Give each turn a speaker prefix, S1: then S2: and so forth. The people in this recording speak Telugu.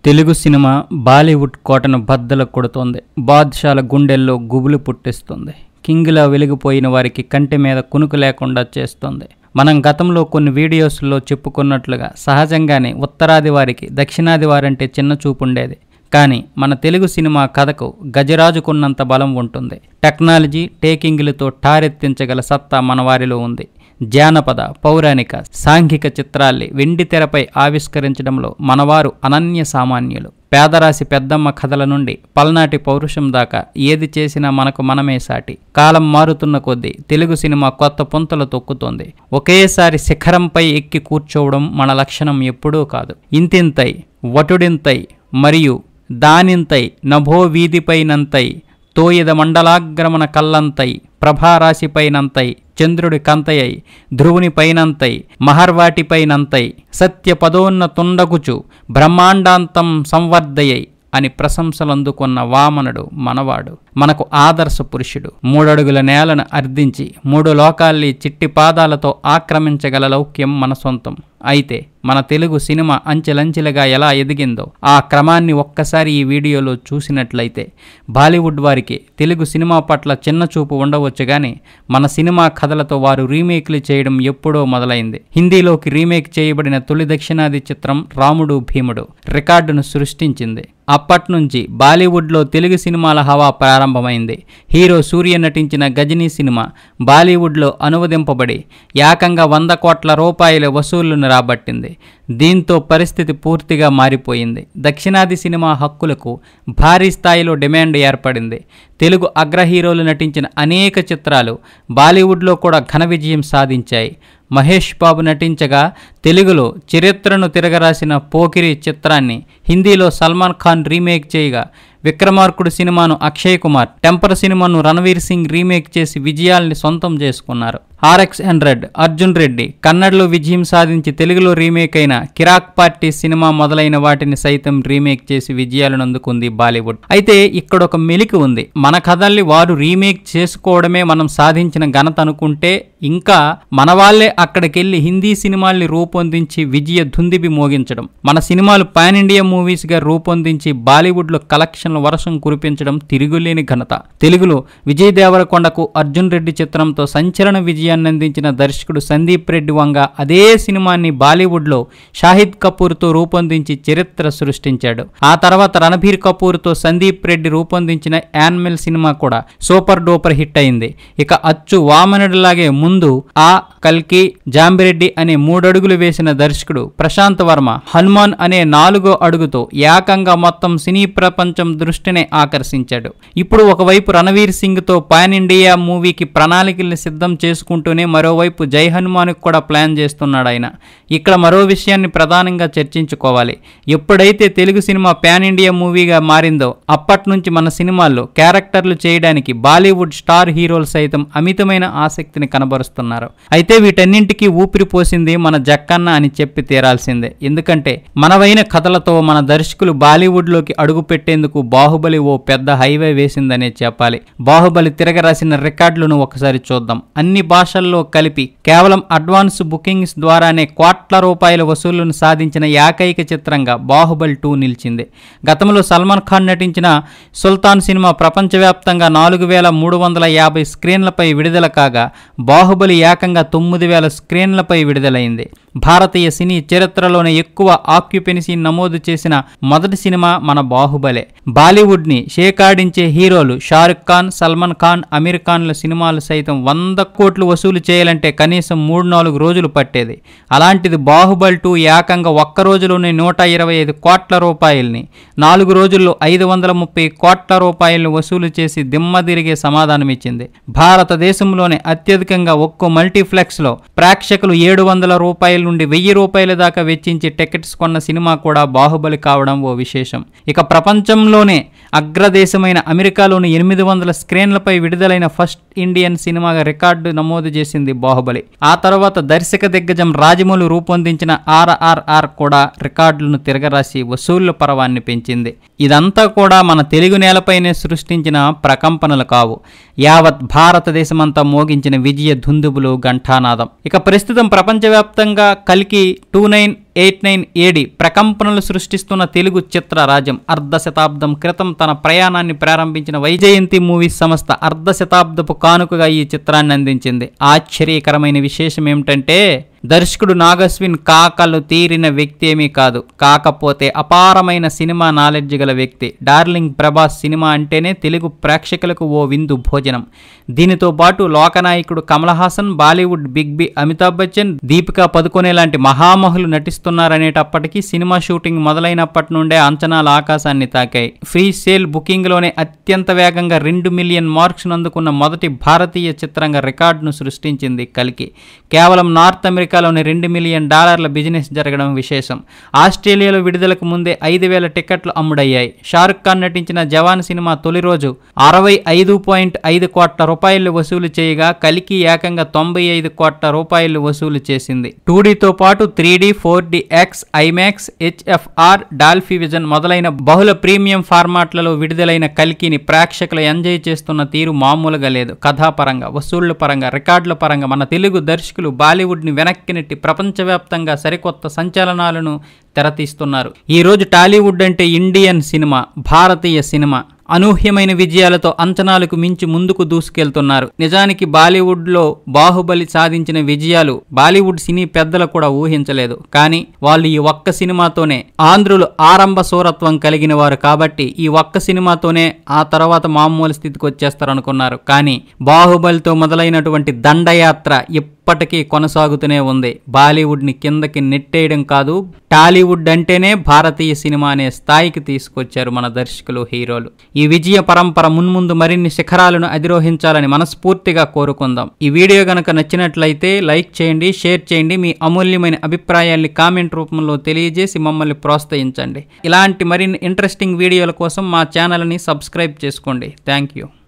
S1: తెలుగు సినిమా బాలీవుడ్ కోటను బద్దలు కొడుతోంది. బాద్షాల గుండెల్లో గుబులు పుట్టిస్తుంది. కింగ్లా వెలిగిపోయిన వారికి కంటి మీద కునుకు లేకుండా చేస్తుంది. మనం గతంలో కొన్ని వీడియోస్లో చెప్పుకున్నట్లుగా సహజంగానే ఉత్తరాది వారికి దక్షిణాది వారంటే చిన్న చూపు ఉండేది. కానీ మన తెలుగు సినిమా కథకు గజరాజుకున్నంత బలం ఉంటుంది. టెక్నాలజీ టేకింగ్లతో టారెత్తించగల సత్తా మన వారిలో ఉంది. జానపద, పౌరాణిక, సాంఘిక చిత్రాల్ని వెండి తెరపై ఆవిష్కరించడంలో మనవారు అనన్య సామాన్యులు. పేదరాశి పెద్దమ్మ కథల నుండి పల్నాటి పౌరుషం దాకా ఏది చేసినా మనకు మనమే సాటి. కాలం మారుతున్న కొద్దీ తెలుగు సినిమా కొత్త పుంతలు తొక్కుతోంది. ఒకేసారి శిఖరంపై ఎక్కి కూర్చోవడం మన లక్షణం ఎప్పుడూ కాదు. ఇంతింతై, వటుడింతై మరియు దానింతై, నభో వీధిపైనంతై, తోయద మండలాగ్రమణ కల్లంతై, ప్రభారాశిపైనంతై, చంద్రుడి కంతయై, ధ్రువుని పైనంతై, మహర్వాటిపైనంతై, సత్య పదోన్నతుండగుచు బ్రహ్మాండాంతం సంవర్ధయై అని ప్రశంసలందుకున్న వామనుడు మనవాడు. మనకు ఆదర్శ పురుషుడు. 3 అడుగుల నేలను అర్ధించి 3 లోకాల్ని చిట్టి పాదాలతో ఆక్రమించగల లౌక్యం మన సొంతం. అయితే మన తెలుగు సినిమా అంచెలంచెలుగా ఎలా ఎదిగిందో ఆ క్రమాన్ని ఒక్కసారి ఈ వీడియోలో చూసినట్లయితే బాలీవుడ్ వారికి తెలుగు సినిమా పట్ల చిన్న చూపు ఉండవచ్చు, కానీ మన సినిమా కథలతో వారు రీమేక్లు చేయడం ఎప్పుడో మొదలైంది. హిందీలోకి రీమేక్ చేయబడిన తొలి దక్షిణాది చిత్రం రాముడు భీముడు రికార్డును సృష్టించింది. అప్పట్నుంచి బాలీవుడ్లో తెలుగు సినిమాల హవా ప్రారంభమైంది. హీరో సూర్య నటించిన గజనీ సినిమా బాలీవుడ్లో అనువదింపబడి ఏకంగా 100 కోట్ల రూపాయల వసూళ్లను రాబట్టింది. దీంతో పరిస్థితి పూర్తిగా మారిపోయింది. దక్షిణాది సినిమా హక్కులకు భారీ స్థాయిలో డిమాండ్ ఏర్పడింది. తెలుగు అగ్ర హీరోలు నటించిన అనేక చిత్రాలు బాలీవుడ్లో కూడా ఘన విజయం సాధించాయి. మహేష్ బాబు నటించగా తెలుగులో చరిత్రను తిరగరాసిన పోకిరి చిత్రాన్ని హిందీలో సల్మాన్ ఖాన్ రీమేక్ చేయగా, విక్రమార్కుడు సినిమాను అక్షయ్ కుమార్, టెంపర్ సినిమాను రణవీర్ సింగ్ రీమేక్ చేసి విజయాల్ని సొంతం చేసుకున్నారు. RX100 అర్జున్ రెడ్డి కన్నడలో విజయం సాధించి తెలుగులో రీమేక్ అయిన కిరాక్ పార్టీ సినిమా మొదలైన వాటిని సైతం రీమేక్ చేసి విజయాలను అందుకుంది బాలీవుడ్. అయితే ఇక్కడ ఒక మెలిక ఉంది. మన కథల్ని వారు రీమేక్ చేసుకోవడమే మనం సాధించిన ఘనత అనుకుంటే, ఇంకా మన వాళ్ళే అక్కడికెళ్ళి హిందీ సినిమాల్ని రూపొందించి విజయ ధుందిబి మోగించడం, మన సినిమాలు పాన్ ఇండియా మూవీస్గా రూపొందించి బాలీవుడ్లో కలెక్షన్ల వర్షం కురిపించడం తిరుగులేని ఘనత. తెలుగులో విజయ్ దేవరకొండకు అర్జున్ రెడ్డి చిత్రంతో సంచలన విజయాన్ని అందించిన దర్శకుడు సందీప్ రెడ్డి వంగ అదే సినిమాని బాలీవుడ్లో షాహిద్ కపూర్తో రూపొందించి చరిత్ర సృష్టించాడు. ఆ తర్వాత రణబీర్ కపూర్తో సందీప్ రెడ్డి రూపొందించిన యానిమల్ సినిమా కూడా సూపర్ డూపర్ హిట్ అయింది. ఇక అచ్చు వామనుడిలాగే ముందు ఆ కల్కి, జాంబిరెడ్డి అనే 3 అడుగులు వేసిన దర్శకుడు ప్రశాంత్ వర్మ హనుమాన్ అనే 4వ అడుగుతో ఏకంగా మొత్తం సినీ ప్రపంచం దృష్టిని ఆకర్షించాడు. ఇప్పుడు ఒకవైపు రణవీర్ సింగ్తో పాన్ ఇండియా మూవీకి ప్రణాళికల్ని సిద్ధం చేసుకుంటూనే మరోవైపు జై హనుమాన్కి కూడా ప్లాన్ చేస్తున్నాడు ఆయన. ఇక్కడ మరో విషయాన్ని ప్రధానంగా చర్చించుకోవాలి. ఎప్పుడైతే తెలుగు సినిమా పాన్ ఇండియా మూవీగా మారిందో అప్పటి నుంచి మన సినిమాల్లో క్యారెక్టర్లు చేయడానికి బాలీవుడ్ స్టార్ హీరోలు సైతం అమితమైన ఆసక్తిని కనబరుస్తున్నారు. అయితే వీటన్నింటికీ ఊపిరి పోసింది మన జక్కన్న అని చెప్పి తీరాల్సిందే. ఎందుకంటే మనవైన కథలతో మన దర్శకులు బాలీవుడ్లోకి అడుగు పెట్టేందుకు బాహుబలి ఓ పెద్ద హైవే వేసిందనే చెప్పాలి. బాహుబలి తిరగరాసిన రికార్డులను ఒకసారి చూద్దాం. అన్ని భాషల్లో కలిపి కేవలం అడ్వాన్స్ బుకింగ్స్ ద్వారానే కోట్ల రూపాయల వసూళ్లను సాధించిన ఏకైక చిత్రంగా బాహుబలి 2 నిలిచింది. గతంలో సల్మాన్ ఖాన్ నటించిన సుల్తాన్ సినిమా ప్రపంచవ్యాప్తంగా 4350 స్క్రీన్లపై విడుదల కాగా, బాహుబలి ఏకంగా 9000 స్క్రీన్లపై విడుదలైంది. భారతీయ సినీ చరిత్రలోనే ఎక్కువ ఆక్యుపెన్సీ నమోదు చేసిన మొదటి సినిమా మన బాహుబలే. బాలీవుడ్ని షేకాడించే హీరోలు షారుఖ్ ఖాన్, సల్మాన్ ఖాన్, అమీర్ ఖాన్ల సినిమాలు సైతం 100 కోట్లు వసూలు చేయాలంటే కనీసం 3-4 రోజులు పట్టేది. అలాంటిది బాహుబలి 2 ఏకంగా ఒక్క రోజులోనే 125 కోట్ల రూపాయల్ని, 4 రోజుల్లో 530 కోట్ల రూపాయలను వసూలు చేసి దిమ్మదిరిగే సమాధానమిచ్చింది. భారతదేశంలోనే అత్యధికంగా ఒక్కో మల్టీప్లెక్స్లో ప్రేక్షకులు 700 రూపాయల నుండి 1000 రూపాయల దాకా వెచ్చించి టికెట్స్ కొన్న సినిమా కూడా బాహుబలి కావడం ఓ విశేషం. ఇక ప్రపంచంలోనే అగ్రదేశమైన అమెరికాలోని 800 స్క్రీన్లపై విడుదలైన ఫస్ట్ ఇండియన్ సినిమాగా రికార్డు నమోదు చేసింది బాహుబలి. ఆ తర్వాత దర్శక దిగ్గజం రాజమౌళి రూపొందించిన RRR కూడా రికార్డులను తిరగరాసి వసూళ్ల పర్వాన్ని పెంచింది. ఇదంతా కూడా మన తెలుగు నేలపైనే సృష్టించిన ప్రకంపనలు కావు, యావత్ భారతదేశమంతా మోగించిన విజయ దుందుబులు, ఘంటానాదం. ఇక ప్రస్తుతం ప్రపంచవ్యాప్తంగా కల్కి 29 1989 AD ప్రకంపనలు సృష్టిస్తున్న తెలుగు చిత్ర రాజ్యం అర్ధ శతాబ్దం క్రితం తన ప్రయాణాన్ని ప్రారంభించిన వైజయంతి మూవీస్ సంస్థ అర్ధ శతాబ్దపు కానుకగా ఈ చిత్రాన్ని అందించింది. ఆశ్చర్యకరమైన విశేషం ఏమిటంటే దర్శకుడు నాగశ్విన్ కాకలు తీరిన వ్యక్తి ఏమీ కాదు, కాకపోతే అపారమైన సినిమా నాలెడ్జ్ గల వ్యక్తి. డార్లింగ్ ప్రభాస్ సినిమా అంటేనే తెలుగు ప్రేక్షకులకు ఓ విందు భోజనం. దీనితో పాటు లోకనాయకుడు కమల్ హాసన్, బాలీవుడ్ బిగ్ బి అమితాబ్ బచ్చన్, దీపికా పదుకొనే లాంటి మహామహులు నటిస్తున్నారనేటప్పటికీ సినిమా షూటింగ్ మొదలైనప్పటి నుండే అంచనాలు ఆకాశాన్ని తాకాయి. ఫ్రీ సేల్ బుకింగ్ లోనే అత్యంత వేగంగా 2 మిలియన్ మార్క్స్ అందుకున్న మొదటి భారతీయ చిత్రంగా రికార్డును సృష్టించింది కల్కి. కేవలం నార్త్ అమెరికాలోని $2 మిలియన్ బిజినెస్ జరగడం విశేషం. ఆస్ట్రేలియాలో విడుదలకు ముందే 5,000 టికెట్లు అమ్ముడయ్యాయి. షారుఖ్ ఖాన్ నటించిన జవాన్ సినిమా తొలి రోజు 65.5 కోట్ల రూపాయలు వసూలు చేయగా కల్కి ఏకంగా 95 కోట్ల రూపాయలు వసూలు చేసింది. 2Dతో పాటు 3D, 4DX, IMAX, HFR, Dolby vision మొదలైన బహుళ ప్రీమియం ఫార్మాట్లలో విడుదలైన కల్కిని ప్రేక్షకులు ఎంజాయ్ చేస్తున్న తీరు మామూలుగా లేదు. కథాపరంగా, వసూళ్ల పరంగా, రికార్డుల పరంగా మన తెలుగు దర్శకులు బాలీవుడ్ ని వెనక్కి నెట్టి ప్రపంచవ్యాప్తంగా సరికొత్త సంచలనాలను తెరతీస్తున్నారు. ఈ రోజు టాలీవుడ్ అంటే ఇండియన్ సినిమా, భారతీయ సినిమా అనూహ్యమైన విజయాలతో అంచనాలకు మించి ముందుకు దూసుకెళ్తున్నారు. నిజానికి బాలీవుడ్లో బాహుబలి సాధించిన విజయాలు బాలీవుడ్ సినీ పెద్దలు కూడా ఊహించలేదు. కానీ వాళ్ళు ఈ ఒక్క సినిమాతోనే ఆంధ్రులు ఆరంభ సూరత్వం కలిగిన వారు కాబట్టి ఈ ఒక్క సినిమాతోనే ఆ తర్వాత మామూలు స్థితికి వచ్చేస్తారనుకున్నారు. కానీ బాహుబలితో మొదలైనటువంటి దండయాత్ర ఇప్పటికీ కొనసాగుతూనే ఉంది. బాలీవుడ్ని కిందకి నెట్టేయడం కాదు, టాలీవుడ్ అంటేనే భారతీయ సినిమా అనే స్థాయికి తీసుకొచ్చారు మన దర్శకులు, హీరోలు. ఈ విజయ పరంపర మున్ముందు మరిన్ని శిఖరాలను అధిరోహించాలని మనస్ఫూర్తిగా కోరుకుందాం. ఈ వీడియో గనక నచ్చినట్లయితే లైక్ చేయండి, షేర్ చేయండి. మీ అమూల్యమైన అభిప్రాయాల్ని కామెంట్ రూపంలో తెలియజేసి మమ్మల్ని ప్రోత్సహించండి. ఇలాంటి మరిన్ని ఇంట్రెస్టింగ్ వీడియోల కోసం మా ఛానల్ని సబ్స్క్రైబ్ చేసుకోండి. Thank you.